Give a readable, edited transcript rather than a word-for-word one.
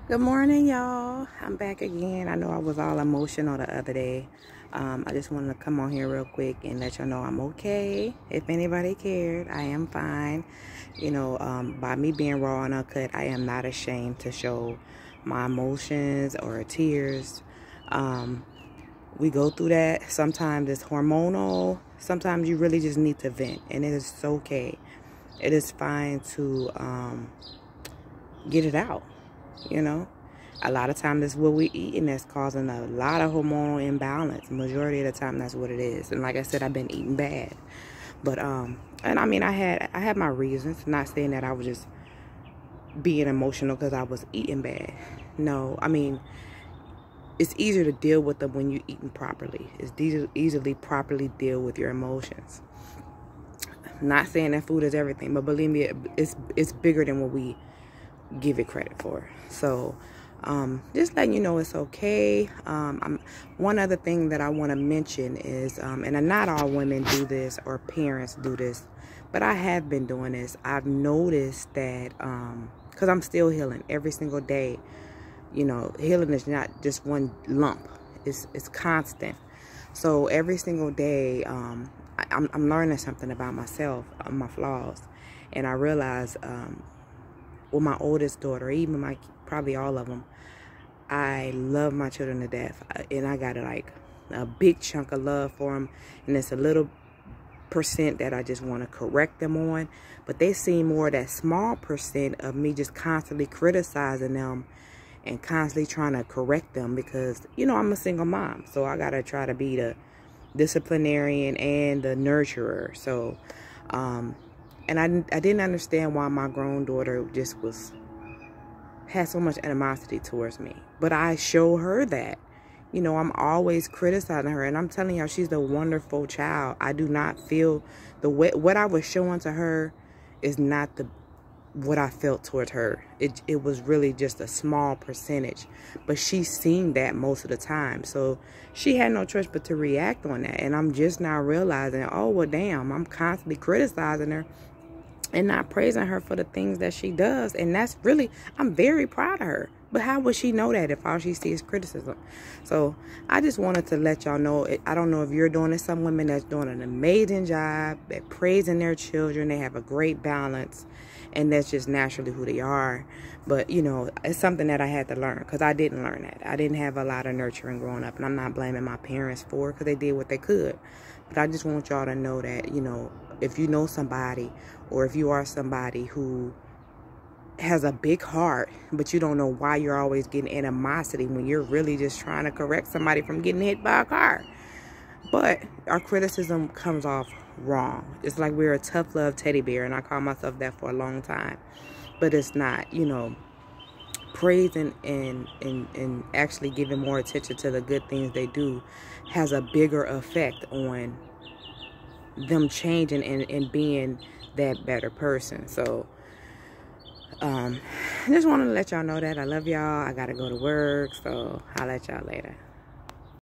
Good morning, y'all. I'm back again. I know I was all emotional the other day. I just wanted to come on here real quick and let y'all know I'm okay. If anybody cared, I am fine. By me being raw and uncut, I am not ashamed to show my emotions or tears. We go through that. Sometimes it's hormonal. Sometimes you really just need to vent, and it is okay. It is fine to get it out. A lot of times it's what we eating that's causing a lot of hormonal imbalance. Majority of the time that's what it is. And like I said, I've been eating bad. But and I mean, I had my reasons. Not saying that I was just being emotional because I was eating bad. No, I mean, it's easier to deal with them when you're eating properly. It's easily properly deal with your emotions. Not saying that food is everything, but believe me, it's bigger than what we give it credit for. So just letting you know it's okay. One other thing that I want to mention is and not all women do this or parents do this, but I have been doing this. I've noticed that because I'm still healing every single day. Healing is not just one lump. It's constant. So every single day I'm learning something about myself, my flaws, and I realize with my oldest daughter, even probably all of them, I love my children to death, and I got a big chunk of love for them, and it's a little percent that I just want to correct them on, but they see more of that small percent of me just constantly criticizing them and constantly trying to correct them because I'm a single mom, so I gotta try to be the disciplinarian and the nurturer. So and I didn't understand why my grown daughter just had so much animosity towards me. But I show her that. I'm always criticizing her. And I'm telling y'all, she's a wonderful child. I do not feel the way what I was showing to her is not what I felt towards her. It was really just a small percentage. But she's seen that most of the time. So she had no choice but to react on that. And I'm just now realizing, oh, well, damn, I'm constantly criticizing her and not praising her for the things that she does. And that's really, I'm very proud of her. But how would she know that if all she sees is criticism? So I just wanted to let y'all know, I don't know if you're doing it. Some women that's doing an amazing job at praising their children. They have a great balance. And that's just naturally who they are. But, it's something that I had to learn because I didn't learn that. I didn't have a lot of nurturing growing up. And I'm not blaming my parents for it because they did what they could. But I just want y'all to know that, if you know somebody or if you are somebody who has a big heart, but you don't know why you're always getting animosity when you're really just trying to correct somebody from getting hit by a car. But our criticism comes off wrong. It's like we're a tough love teddy bear, and I call myself that for a long time. But it's not, praising and actually giving more attention to the good things they do has a bigger effect on them changing and being that better person. So I just wanted to let y'all know that I love y'all. I gotta go to work, so I'll let y'all later.